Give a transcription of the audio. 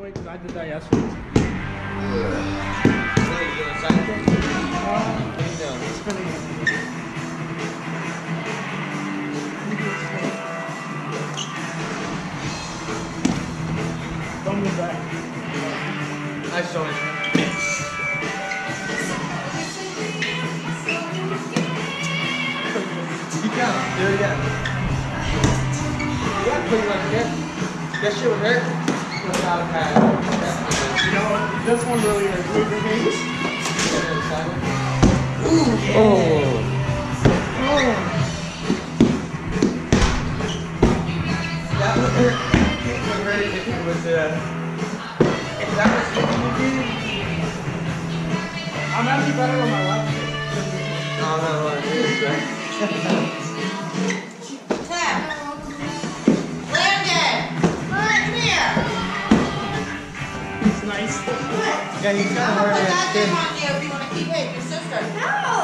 way because I did that yesterday. What are you doing, side kick? What are you doing? Spinning it. Don't move back. Nice joint. You can do it again. Yeah, pretty much again. That shit would hurt without a pad. You know what? This one really hurts. Move your hands. Ooh. Oh. That would hurt. It would hurt if it was, if that was you. I'm actually better on my left. Oh, no, what it is, right? Nice. Yeah, you kind of hurt it. You want to keep hitting your sister. No!